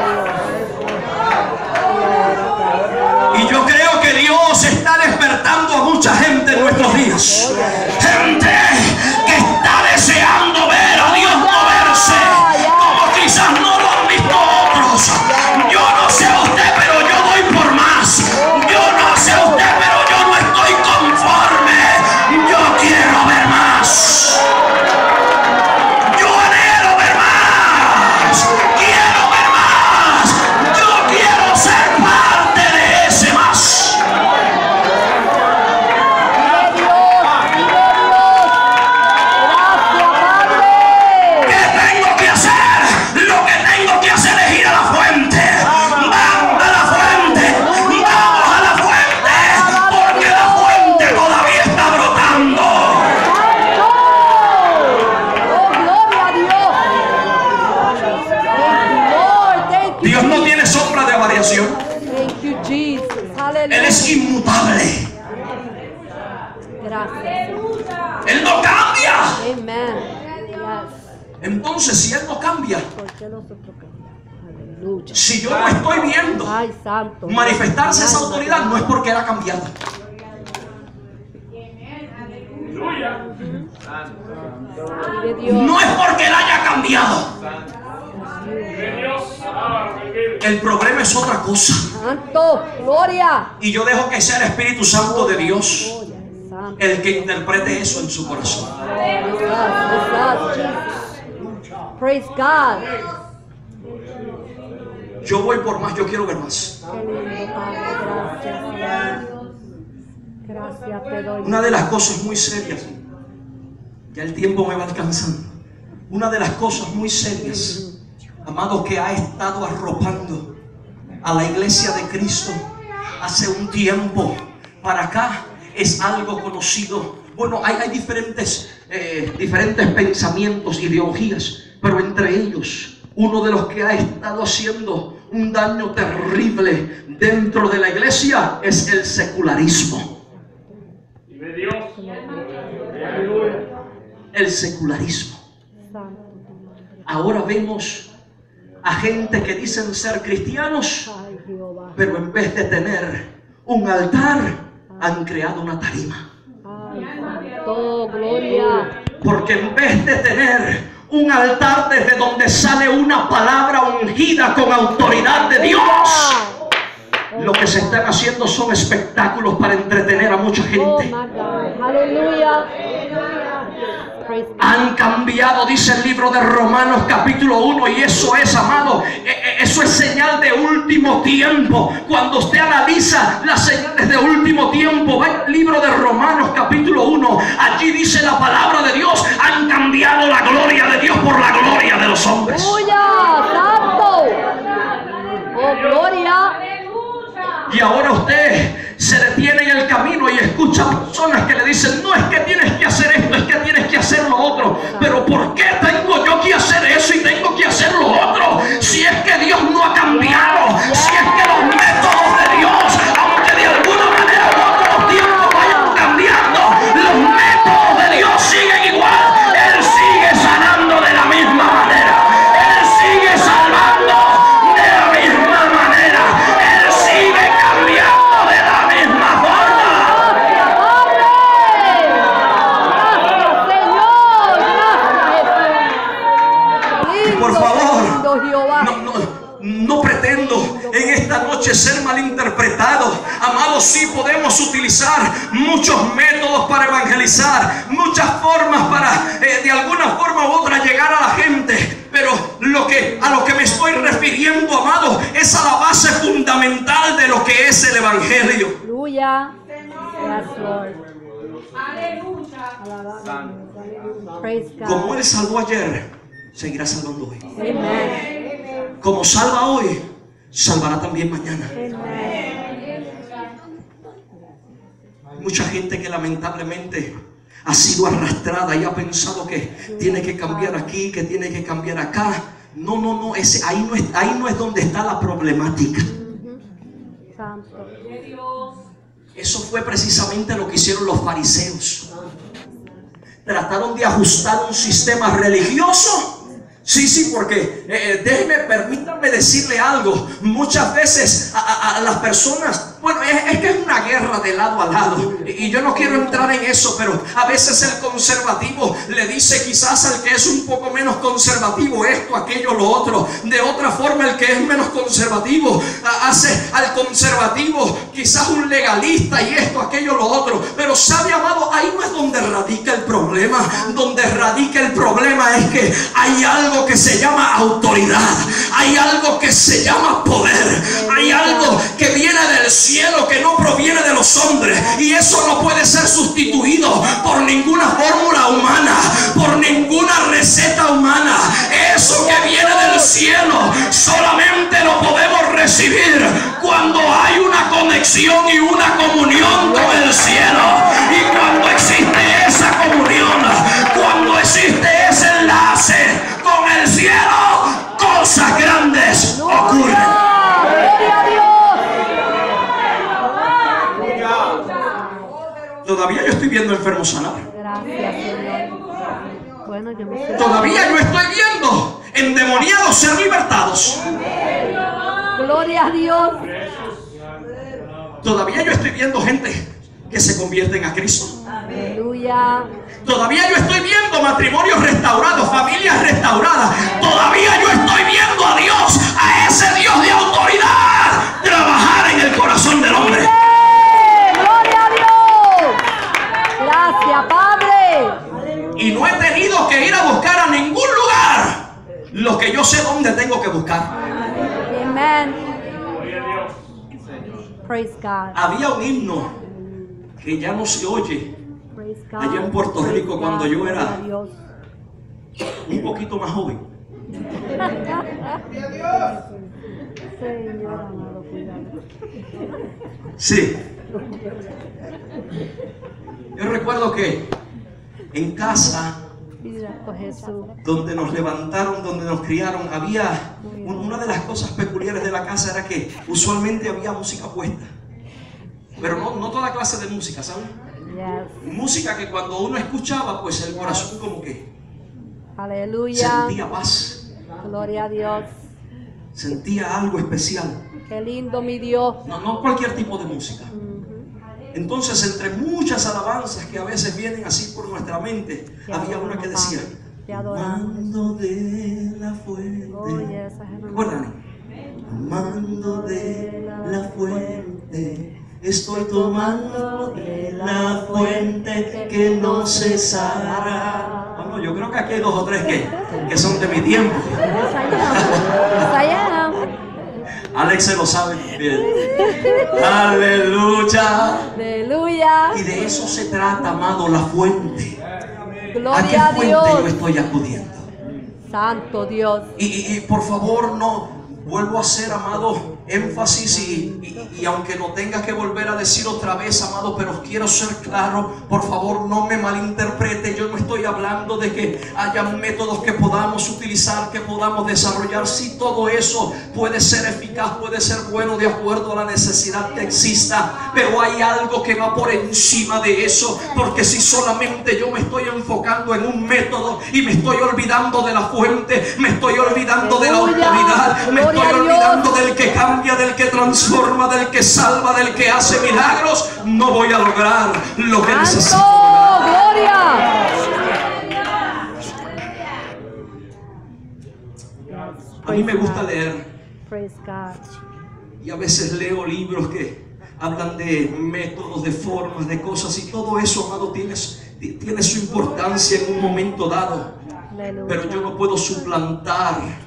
[SPEAKER 2] Dios.
[SPEAKER 1] Y yo creo que Dios está despertando a mucha gente en nuestros días. Gente que está deseando ver a Dios moverse, como quizás no lo han visto otros. Yo no sé usted, pero yo doy por más. Yo no sé usted, pero yo no estoy conforme. Yo quiero ver más. Yo anhelo ver más. Quiero ver más. Yo quiero ser parte de ese más.
[SPEAKER 2] Vive Dios. Gracias, Padre.
[SPEAKER 1] ¿Qué tengo que hacer? Lo que tengo que hacer es ir a la fuente. Vamos a la fuente. Vamos a la fuente. Porque la fuente todavía está brotando.
[SPEAKER 2] ¡Santo! ¡Oh, gloria a Dios! Thank you, Lord. Thank you.
[SPEAKER 1] Dios no tiene sombra de variación.
[SPEAKER 2] Thank you, Jesus.
[SPEAKER 1] Él es
[SPEAKER 2] Aleluya.
[SPEAKER 1] inmutable.
[SPEAKER 2] Gracias.
[SPEAKER 1] Él no cambia.
[SPEAKER 2] Amen. Yes.
[SPEAKER 1] Entonces, si Él no cambia,
[SPEAKER 2] ¿Por qué nosotros cambiamos? Aleluya.
[SPEAKER 1] si yo no estoy viendo
[SPEAKER 2] Ay, santo.
[SPEAKER 1] manifestarse esa autoridad, no es porque Él ha cambiado.
[SPEAKER 2] Vive Dios.
[SPEAKER 1] No es porque Él haya cambiado. El problema es otra cosa.
[SPEAKER 2] Santo. Gloria.
[SPEAKER 1] Y yo dejo que sea el Espíritu Santo de Dios
[SPEAKER 2] Gloria. Santo.
[SPEAKER 1] el que interprete eso en su corazón.
[SPEAKER 2] Praise God.
[SPEAKER 1] Yo voy por más, yo quiero ver más.
[SPEAKER 2] Qué lindo, Padre. Gracias. Gracias te doy.
[SPEAKER 1] Una de las cosas muy serias, ya el tiempo me va alcanzando. Una de las cosas muy serias, amado, que ha estado arropando a la iglesia de Cristo hace un tiempo para acá, es algo conocido. Bueno, hay diferentes pensamientos, ideologías, pero entre ellos uno de los que ha estado haciendo un daño terrible dentro de la iglesia es el secularismo. El secularismo. Ahora vemos a gente que dicen ser cristianos, pero en vez de tener un altar, han creado una tarima.
[SPEAKER 2] Oh, gloria.
[SPEAKER 1] Porque en vez de tener un altar desde donde sale una palabra ungida con autoridad de Dios, lo que se están haciendo son espectáculos para entretener a mucha gente.
[SPEAKER 2] Aleluya.
[SPEAKER 1] Han cambiado, dice el libro de Romanos capítulo 1, y eso es, amado, eso es señal de último tiempo. Cuando usted analiza las señales de último tiempo, va el libro de Romanos capítulo 1, allí dice la palabra de Dios: han cambiado la gloria de Dios por la gloria de los hombres.
[SPEAKER 2] ¡Aleluya! ¡Santo! ¡Oh, gloria!
[SPEAKER 1] Y ahora usted se detiene en el camino y escucha personas que le dicen: no es que tienes que hacer esto, es que tienes que hacer lo otro. Pero ¿por qué tengo yo que hacer eso y tengo que hacer lo otro? Si es que Dios no ha cambiado, si es que los métodos de Dios, aunque de alguna manera u otra los tiempos vayan cambiando, los métodos de Dios siguen igual. Él sigue sanando de la misma manera. Él sigue salvando de la misma manera. Él sigue cambiando de la misma forma. Por favor, no pretendo en esta noche ser malinterpretado. Amados, sí podemos utilizar muchos métodos para evangelizar, muchas formas para de alguna forma u otra llegar a la gente. Pero a lo que me estoy refiriendo, amados, es a la base fundamental de lo que es el evangelio.
[SPEAKER 2] Aleluya. Yes, Lord. Aleluya. Praise God.
[SPEAKER 1] Como Él salvó ayer, seguirá salvando hoy.
[SPEAKER 2] Amen.
[SPEAKER 1] Como salva hoy, salvará también mañana.
[SPEAKER 2] Amen.
[SPEAKER 1] Hay mucha gente que lamentablemente ha sido arrastrada y ha pensado que tiene que cambiar aquí, que tiene que cambiar acá. No, ahí no es donde está la problemática.
[SPEAKER 2] Santo.
[SPEAKER 1] Eso fue precisamente lo que hicieron los fariseos. Trataron de ajustar un sistema religioso. Sí, porque permítanme decirle algo. Muchas veces a las personas, bueno, es que es una guerra de lado a lado, y yo no quiero entrar en eso, pero a veces el conservativo le dice quizás al que es un poco menos conservativo esto, aquello, lo otro. De otra forma, el que es menos conservativo hace al conservativo quizás un legalista y esto, aquello, lo otro. Pero sabe, amado, ahí no es donde radica el problema. Donde radica el problema es que hay algo que se llama autoridad, hay algo que se llama poder, hay algo que viene del cielo, que no proviene de los hombres, y eso no puede ser sustituido por ninguna fórmula humana, por ninguna receta humana. Eso que viene del cielo solamente lo podemos recibir cuando hay una conexión y una comunión con el cielo. Y cuando existe esa comunión, cuando existe ese enlace con el cielo, cosas grandes ocurren.
[SPEAKER 2] Gloria a Dios.
[SPEAKER 1] Todavía yo estoy viendo enfermos sanar.
[SPEAKER 2] Gracias, Señor. Bueno, yo me siento.
[SPEAKER 1] Todavía yo estoy viendo endemoniados ser libertados.
[SPEAKER 2] Gloria a Dios.
[SPEAKER 1] Todavía yo estoy viendo gente que se convierten a Cristo.
[SPEAKER 2] Aleluya.
[SPEAKER 1] Todavía yo estoy viendo matrimonios restaurados, familias restauradas. Todavía yo estoy viendo a Dios, a ese Dios de autoridad, trabajar en el corazón del hombre.
[SPEAKER 2] Gloria a Dios. Gracias, Padre.
[SPEAKER 1] Y no he tenido que ir a buscar a ningún lugar lo que yo sé dónde tengo que buscar.
[SPEAKER 2] Amen. Praise God.
[SPEAKER 1] Había un himno que ya no se oye
[SPEAKER 2] Praise God.
[SPEAKER 1] allá en Puerto
[SPEAKER 2] Praise
[SPEAKER 1] Rico
[SPEAKER 2] God.
[SPEAKER 1] cuando yo era
[SPEAKER 2] Gloria a Dios.
[SPEAKER 1] un poquito más joven.
[SPEAKER 2] Señor amado, cuidado.
[SPEAKER 1] Sí. Yo recuerdo que en casa
[SPEAKER 2] Por Jesús.
[SPEAKER 1] donde nos levantaron, donde nos criaron, había una de las cosas peculiares de la casa era que usualmente había música puesta, pero no toda clase de música, ¿saben?
[SPEAKER 2] Yes.
[SPEAKER 1] Música que cuando uno escuchaba, pues el corazón como que
[SPEAKER 2] Aleluya.
[SPEAKER 1] sentía paz,
[SPEAKER 2] Gloria a Dios.
[SPEAKER 1] sentía algo especial.
[SPEAKER 2] Qué lindo, mi Dios.
[SPEAKER 1] No cualquier tipo de música. Entonces, entre muchas alabanzas que a veces vienen así por nuestra mente, había una que decía:
[SPEAKER 2] Te adoramos.
[SPEAKER 1] tomando de la fuente.
[SPEAKER 2] Oh, yes,
[SPEAKER 1] ¿Recuerdan? Tomando de la fuente, estoy tomando de la fuente que no cesará. Bueno, yo creo que aquí hay 2 o 3 que son de mi tiempo. Alex se lo sabe bien. Aleluya.
[SPEAKER 2] Aleluya.
[SPEAKER 1] Y de eso se trata, amado, la fuente.
[SPEAKER 2] Gloria
[SPEAKER 1] ¿A qué
[SPEAKER 2] a
[SPEAKER 1] fuente yo
[SPEAKER 2] Dios.
[SPEAKER 1] estoy acudiendo?
[SPEAKER 2] Santo Dios.
[SPEAKER 1] Y por favor, no vuelvo a hacer, amado, énfasis y aunque no tenga que volver a decir otra vez, amado, pero quiero ser claro, por favor no me malinterprete. Yo no estoy hablando de que haya métodos que podamos utilizar, que podamos desarrollar. Sí, todo eso puede ser eficaz, puede ser bueno de acuerdo a la necesidad que exista, pero hay algo que va por encima de eso, porque si solamente yo me estoy enfocando en un método y me estoy olvidando de la fuente, me estoy olvidando de la autoridad, me estoy olvidando del que cambia, del que transforma, del que salva, del que hace milagros, no voy a lograr lo que necesito lograr.
[SPEAKER 2] ¡Gloria!
[SPEAKER 1] A mí me gusta leer
[SPEAKER 2] Praise God.
[SPEAKER 1] y a veces leo libros que hablan de métodos, de formas, de cosas, y todo eso, amado, tiene su importancia en un momento dado, pero yo no puedo suplantar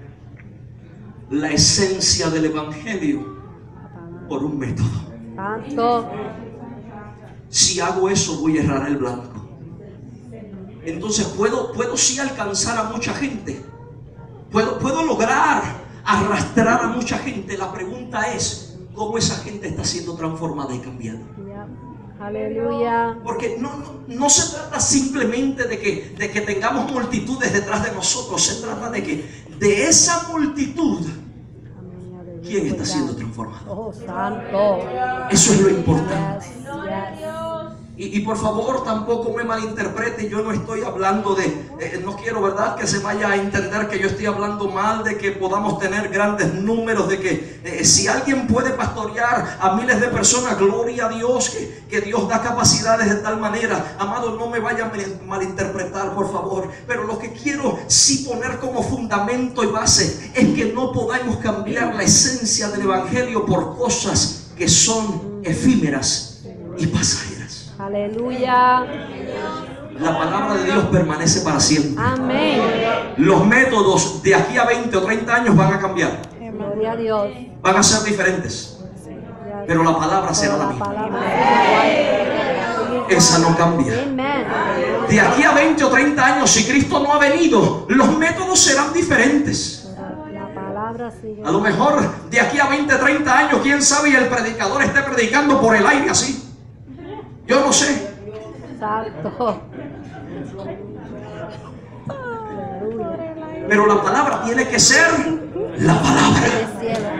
[SPEAKER 1] la esencia del evangelio por un método.
[SPEAKER 2] Santo.
[SPEAKER 1] Si hago eso, voy a errar el blanco. Entonces puedo sí alcanzar a mucha gente, puedo lograr arrastrar a mucha gente. La pregunta es cómo esa gente está siendo transformada y cambiada.
[SPEAKER 2] Aleluya.
[SPEAKER 1] Porque no se trata simplemente de que tengamos multitudes detrás de nosotros. Se trata de que de esa multitud, ¿quién está siendo transformado?
[SPEAKER 2] Oh, santo.
[SPEAKER 1] Eso es lo importante.
[SPEAKER 2] Yes, yes.
[SPEAKER 1] Y por favor, tampoco me malinterprete. Yo no estoy hablando de, no quiero, ¿verdad?, que se vaya a entender que yo estoy hablando mal de que podamos tener grandes números, de que si alguien puede pastorear a miles de personas, gloria a Dios, que Dios da capacidades de tal manera. Amado, no me vaya a malinterpretar, por favor. Pero lo que quiero sí poner como fundamento y base es que no podamos cambiar la esencia del evangelio por cosas que son efímeras y pasajeras.
[SPEAKER 2] Aleluya.
[SPEAKER 1] La palabra de Dios permanece para siempre.
[SPEAKER 2] Amén.
[SPEAKER 1] Los métodos de aquí a 20 o 30 años van a cambiar,
[SPEAKER 2] Gloria a Dios.
[SPEAKER 1] van a ser diferentes, pero la palabra será la misma. Esa no cambia.
[SPEAKER 2] Amén.
[SPEAKER 1] De aquí a 20 o 30 años, si Cristo no ha venido, los métodos serán diferentes.
[SPEAKER 2] La palabra sigue.
[SPEAKER 1] A lo mejor de aquí a 20 o 30 años, quién sabe, y el predicador esté predicando por el aire así. Yo no sé.
[SPEAKER 2] Santo.
[SPEAKER 1] Pero la palabra tiene que ser la palabra.
[SPEAKER 2] Del cielo.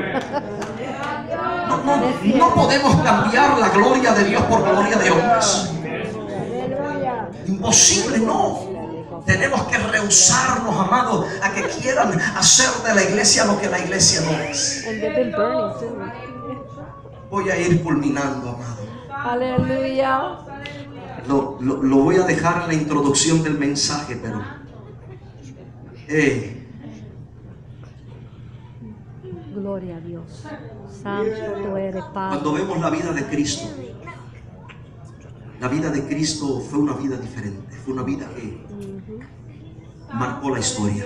[SPEAKER 1] No podemos cambiar la gloria de Dios por gloria de hombres. Imposible, no. Tenemos que rehusarnos, amados, a que quieran hacer de la iglesia lo que la iglesia no es.
[SPEAKER 2] And they've been burning too.
[SPEAKER 1] Voy a ir culminando, amado.
[SPEAKER 2] Aleluya.
[SPEAKER 1] Lo voy a dejar en la introducción del mensaje, pero
[SPEAKER 2] Gloria a Dios. Santo tú eres, Padre.
[SPEAKER 1] cuando vemos la vida de Cristo fue una vida diferente. Fue una vida que marcó la historia.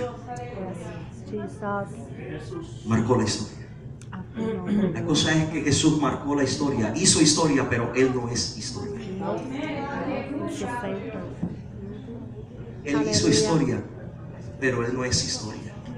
[SPEAKER 2] Jesus.
[SPEAKER 1] Marcó la historia. La cosa es que Jesús marcó la historia, hizo historia, pero Él no es historia. Él hizo historia, pero Él no es historia.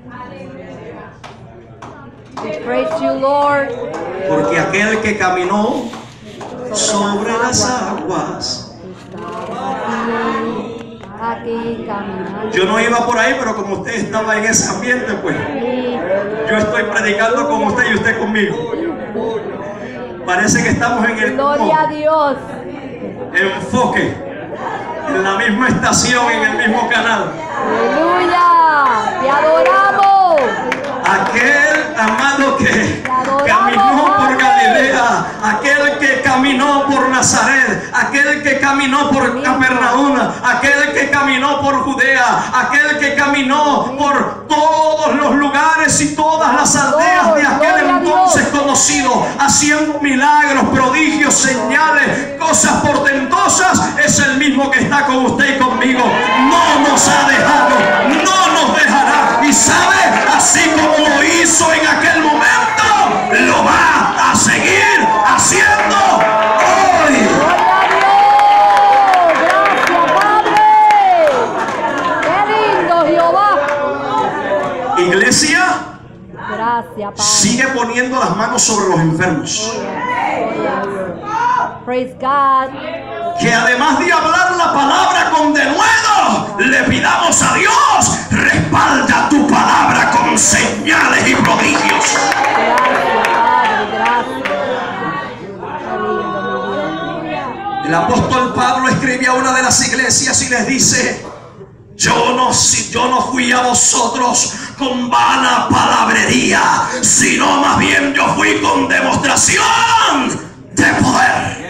[SPEAKER 2] We praise you, Lord.
[SPEAKER 1] Porque aquel que caminó sobre las aguas,
[SPEAKER 2] aquí caminando.
[SPEAKER 1] Yo no iba por ahí, pero como usted estaba en ese ambiente, pues yo estoy predicando con usted y usted conmigo. Parece que estamos en el
[SPEAKER 2] Gloria a Dios.
[SPEAKER 1] enfoque, en la misma estación, en el mismo canal.
[SPEAKER 2] Aleluya. Te adoramos.
[SPEAKER 1] Aquel amado que caminó por Galilea, aquel que caminó por Nazaret, aquel que caminó por Capernaum, aquel que caminó por Judea, aquel que caminó por todos los lugares y todas las aldeas de aquel entonces conocido, haciendo milagros, prodigios, señales, cosas portentosas, es el mismo que está con usted y conmigo. No nos ha dejado, no nos dejará. Y sabe, así como lo hizo en aquel momento, lo va a seguir haciendo hoy.
[SPEAKER 2] Gracias, Padre. Qué lindo, Jehová.
[SPEAKER 1] Iglesia,
[SPEAKER 2] Gracias, Padre.
[SPEAKER 1] sigue poniendo las manos sobre los enfermos.
[SPEAKER 2] Praise God.
[SPEAKER 1] Que además de hablar la palabra con denuedo, le pidamos a Dios, respalda tu palabra con señales y prodigios.
[SPEAKER 2] Gracias, Padre. Gracias. Qué lindo, mi Dios.
[SPEAKER 1] El apóstol Pablo escribe a una de las iglesias y les dice: yo no fui a vosotros con vana palabrería, sino más bien yo fui con demostración de poder.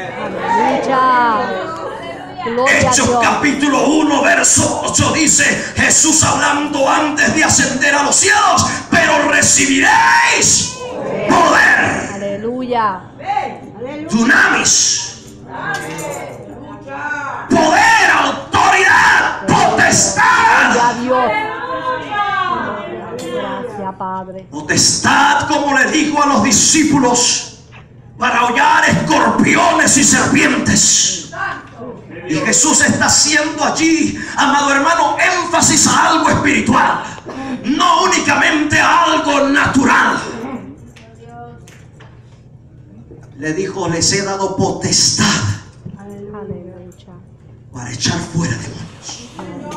[SPEAKER 1] Hechos capítulo 1 verso 8 dice Jesús hablando antes de ascender a los cielos: pero recibiréis poder.
[SPEAKER 2] Aleluya.
[SPEAKER 1] Dunamis. Poder, autoridad, potestad.
[SPEAKER 2] Gloria a Dios. Gracias, Padre.
[SPEAKER 1] Potestad, como le dijo a los discípulos, para hollar escorpiones y serpientes. Y Jesús está haciendo allí, amado hermano, énfasis a algo espiritual, no únicamente a algo natural. Le dijo: les he dado potestad para echar fuera demonios.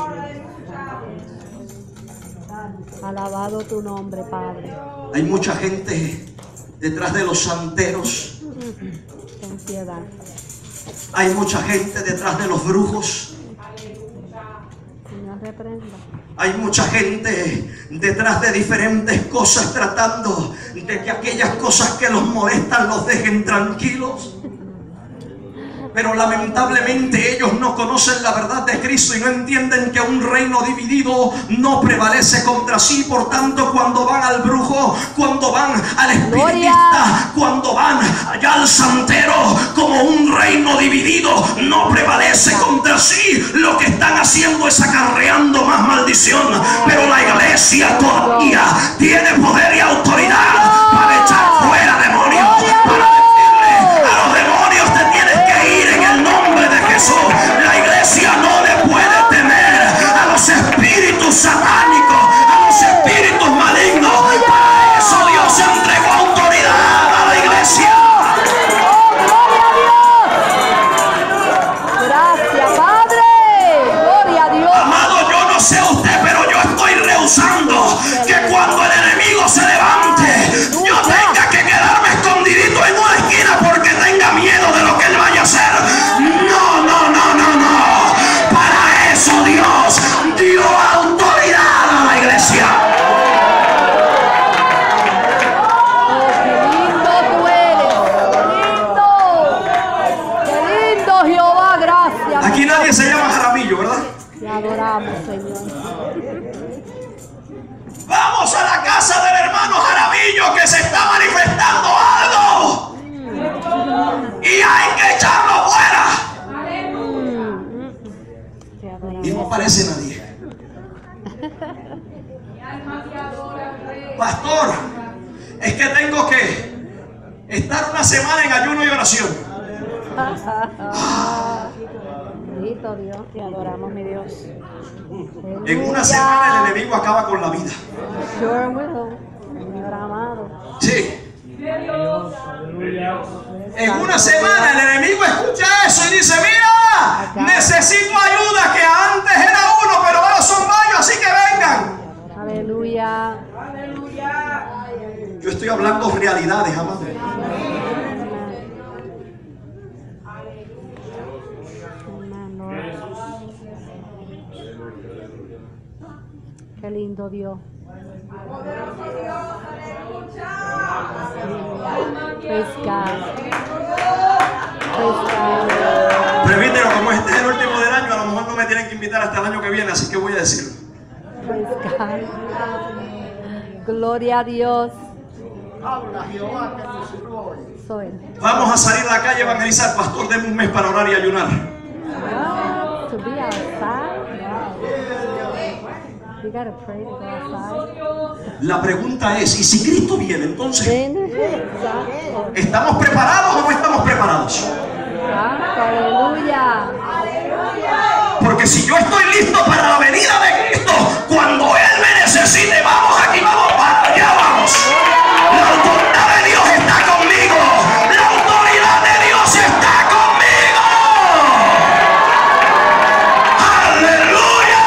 [SPEAKER 2] Alabado tu nombre, Padre.
[SPEAKER 1] Hay mucha gente detrás de los santeros.
[SPEAKER 2] Ten piedad.
[SPEAKER 1] Hay mucha gente detrás de los brujos.
[SPEAKER 2] Señor, reprenda.
[SPEAKER 1] Hay mucha gente detrás de diferentes cosas, tratando de que aquellas cosas que los molestan los dejen tranquilos. Pero lamentablemente ellos no conocen la verdad de Cristo y no entienden que un reino dividido no prevalece contra sí. Por tanto, cuando van al brujo, cuando van al espiritista, cuando van allá al santero, como un reino dividido no prevalece contra sí, lo que están haciendo es acarreando más maldición. Pero la iglesia todavía tiene poder y autoridad para echar fuera demonios, para decirle a los demonios: te tienes que ir en el nombre de Jesús. La iglesia no le puede temer a los espíritus satánicos, a los espíritus malignos. Para eso Dios entregó autoridad a la iglesia.
[SPEAKER 2] Gracias, Padre. Gloria a Dios.
[SPEAKER 1] Amado, yo no sé usted, pero yo estoy rehusando que cuando el enemigo se levante, yo tenga que quedarme escondidito en una esquina porque tenga miedo de lo que él vaya a hacer. No, no, no, no, no. Para eso Dios dio autoridad a la iglesia.
[SPEAKER 2] Oh, qué lindo tú eres. Qué lindo, Jehová. Gracias.
[SPEAKER 1] Aquí nadie se llama Jaramillo, ¿verdad?
[SPEAKER 2] Te adoramos, Señor.
[SPEAKER 1] Vamos a la casa del hermano Jaramillo, que se está manifestando algo y hay que echarlo fuera.
[SPEAKER 2] Te adoramos.
[SPEAKER 1] Y no aparece nadie. Pastor, es que tengo que estar una semana en ayuno y oración.
[SPEAKER 2] Bendito Dios, te adoramos, mi Dios.
[SPEAKER 1] En una semana el enemigo acaba con la vida.
[SPEAKER 2] Sure will, Señor amado.
[SPEAKER 1] Sí. En una semana el enemigo escucha eso y dice: mira, necesito ayuda, que antes era uno, Yo estoy hablando realidades, amado.
[SPEAKER 2] Qué lindo Dios. Praise God. Praise God.
[SPEAKER 1] Presbítero, como este es el último del año, a lo mejor no me tienen que invitar hasta el año que viene, así que voy a decirlo.
[SPEAKER 2] Praise God. Gloria a Dios. Soy.
[SPEAKER 1] Vamos a salir a la calle a evangelizar. Pastor, deme un mes para orar y ayunar.
[SPEAKER 2] To be outside. You gotta pray to go outside.
[SPEAKER 1] La pregunta es, ¿y si Cristo viene entonces?
[SPEAKER 2] Exacto.
[SPEAKER 1] ¿Estamos preparados o no estamos preparados?
[SPEAKER 2] Aleluya.
[SPEAKER 1] Porque si yo estoy listo para la venida de Cristo, cuando Él me necesite, vamos aquí, vamos para allá, vamos. La autoridad de Dios está conmigo. La autoridad de Dios está conmigo. ¡Aleluya!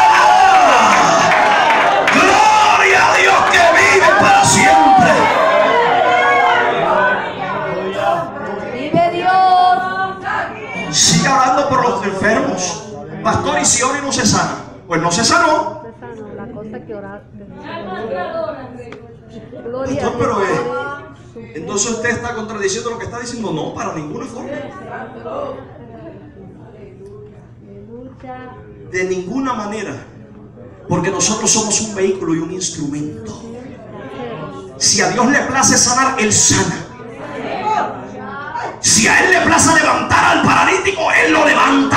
[SPEAKER 1] ¡Gloria a Dios que vive para siempre!
[SPEAKER 2] Vive Dios.
[SPEAKER 1] Sigue orando por los enfermos. Pastor, ¿y si ora y no se sana? Pues no se sanó.
[SPEAKER 2] La cosa que oraste. Gloria a
[SPEAKER 1] Pastor, pero
[SPEAKER 2] Dios.
[SPEAKER 1] entonces usted está contradiciendo lo que está diciendo. No, para ninguna forma.
[SPEAKER 2] Aleluya.
[SPEAKER 1] De ninguna manera. Porque nosotros somos un vehículo y un instrumento. Si a Dios le place sanar, Él sana. Si a Él le place levantar al paralítico, Él lo levanta.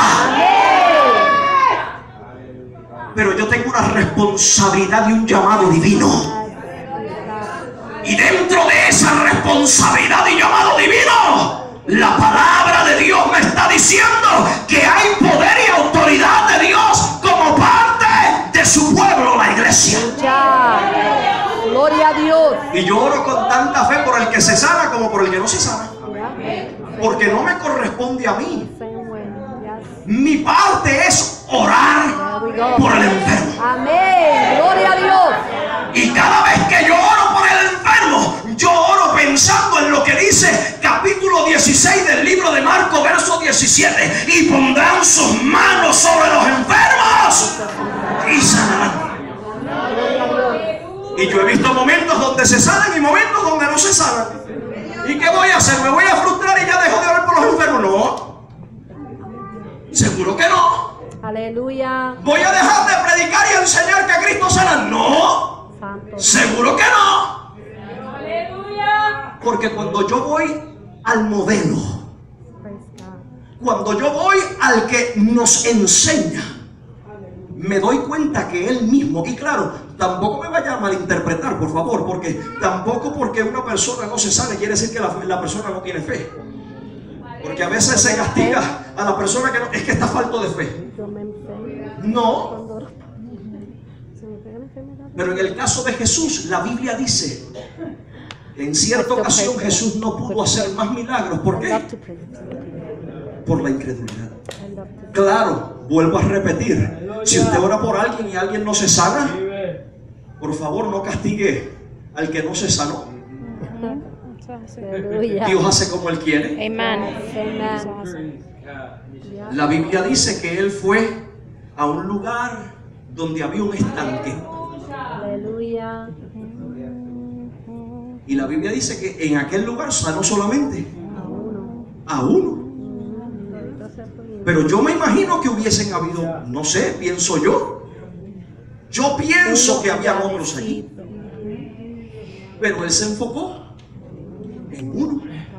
[SPEAKER 1] Pero yo tengo una responsabilidad y un llamado divino. Y dentro de esa responsabilidad y llamado divino, la palabra de Dios me está diciendo que hay poder y autoridad de Dios como parte de su pueblo, la iglesia.
[SPEAKER 2] Gloria a Dios.
[SPEAKER 1] Y yo oro con tanta fe por el que se sana como por el que no se sana. Porque no me corresponde a mí. Mi parte es orar por el enfermo.
[SPEAKER 2] Amén. Gloria a Dios.
[SPEAKER 1] Y cada vez que yo oro por el enfermo, yo oro pensando en lo que dice capítulo 16 del libro de Marcos, verso 17. Y pondrán sus manos sobre los enfermos y sanarán. Y yo he visto momentos donde se sanan y momentos donde no se sanan. ¿Y qué voy a hacer? ¿Me voy a frustrar y ya dejo de orar por los enfermos? No. Seguro que no.
[SPEAKER 2] Aleluya.
[SPEAKER 1] ¿Voy a dejar de predicar y enseñar que Cristo sana? No.
[SPEAKER 2] Santo.
[SPEAKER 1] Seguro que no. Porque cuando yo voy al modelo, cuando yo voy al que nos enseña, me doy cuenta que Él mismo, y claro, tampoco me vaya a malinterpretar, por favor, porque tampoco porque una persona no se sane quiere decir que la persona no tiene fe. Porque a veces se castiga a la persona que no, es que está falto de fe. No. Pero en el caso de Jesús, la Biblia dice que en cierta ocasión Jesús no pudo hacer más milagros. ¿Por qué? Por la incredulidad. Claro, vuelvo a repetir, si usted ora por alguien y alguien no se sana, por favor no castigue al que no se sanó. Dios hace como Él quiere. La Biblia dice que Él fue a un lugar donde había un estanque.
[SPEAKER 2] Aleluya.
[SPEAKER 1] Y la Biblia dice que en aquel lugar sanó solamente a uno. Pero yo me imagino que hubiesen habido, no sé, pienso yo. Yo pienso que había otros allí. Pero Él se enfocó en uno.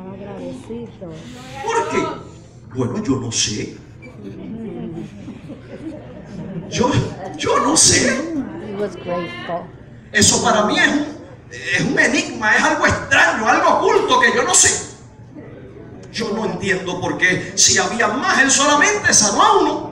[SPEAKER 1] ¿Por qué? Bueno, yo no sé. Yo no sé. Eso para mí es un enigma, es algo extraño, algo oculto que yo no sé. Yo no entiendo por qué si había más, Él solamente sanó a uno.